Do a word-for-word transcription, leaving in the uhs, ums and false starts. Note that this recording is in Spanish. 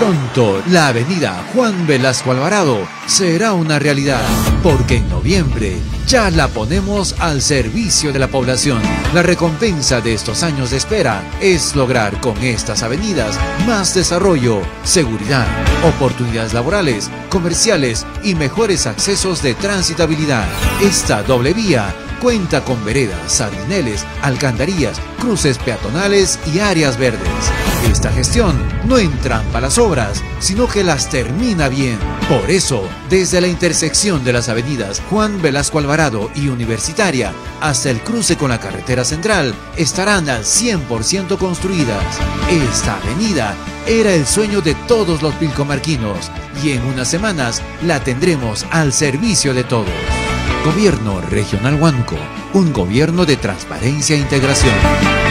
Pronto, la avenida Juan Velasco Alvarado será una realidad, porque en noviembre ya la ponemos al servicio de la población. La recompensa de estos años de espera es lograr con estas avenidas más desarrollo, seguridad, oportunidades laborales, comerciales y mejores accesos de transitabilidad. Esta doble vía cuenta con veredas, sardineles, alcantarillas, cruces peatonales y áreas verdes. Esta gestión no entrampa las obras, sino que las termina bien. Por eso, desde la intersección de las avenidas Juan Velasco Alvarado y Universitaria hasta el cruce con la carretera central, estarán al cien por ciento construidas. Esta avenida era el sueño de todos los pilcomarquinos y en unas semanas la tendremos al servicio de todos. Gobierno Regional Huánuco, un gobierno de transparencia e integración.